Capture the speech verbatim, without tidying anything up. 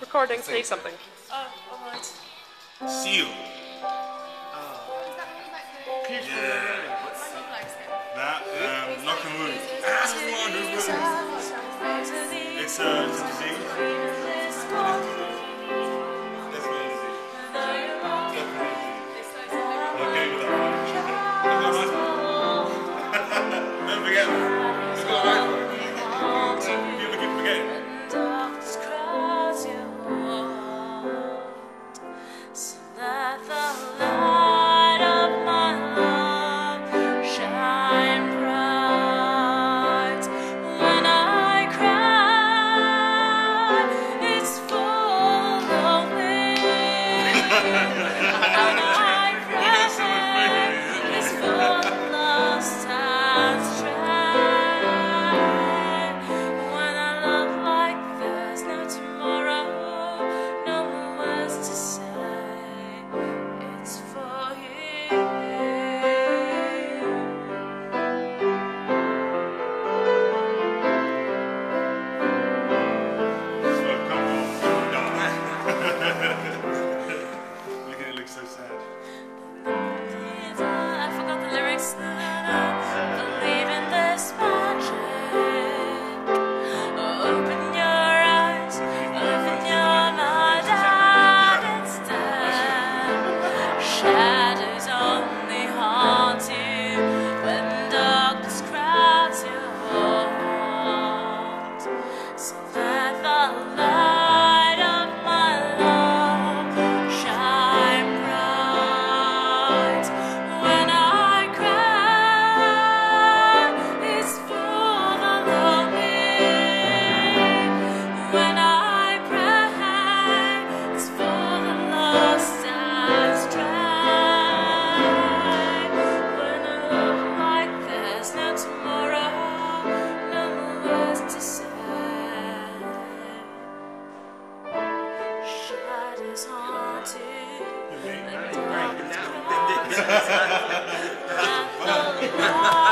Recording, say something. Oh, alright. Seal. Oh. Yeah. That, um, knock and wound. It's a, it's a disease. Definitely a disease. Definitely a disease. Okay with that. I've got a nice one. Don't forget that. I've got a nice one. You ever keep forgetting? So let the light of my love shine bright. When I cry, it's full of me. When I cry, it's full of lost and strife. When I love like there's no tomorrow, no more words to say. It's for you. So come on, die. Look at it, looks so sad. I forgot the lyrics. Believe in this magic. Open your eyes, open your mind, and it's time. Shadows only haunt you when darkness crowds your heart. So let the light of my love shine bright. When I cry, it's for the lonely. When I cry, it's for the lost and strive. When I love like there's no tomorrow, no more words to say. Shadows haunt you when darkness crowds.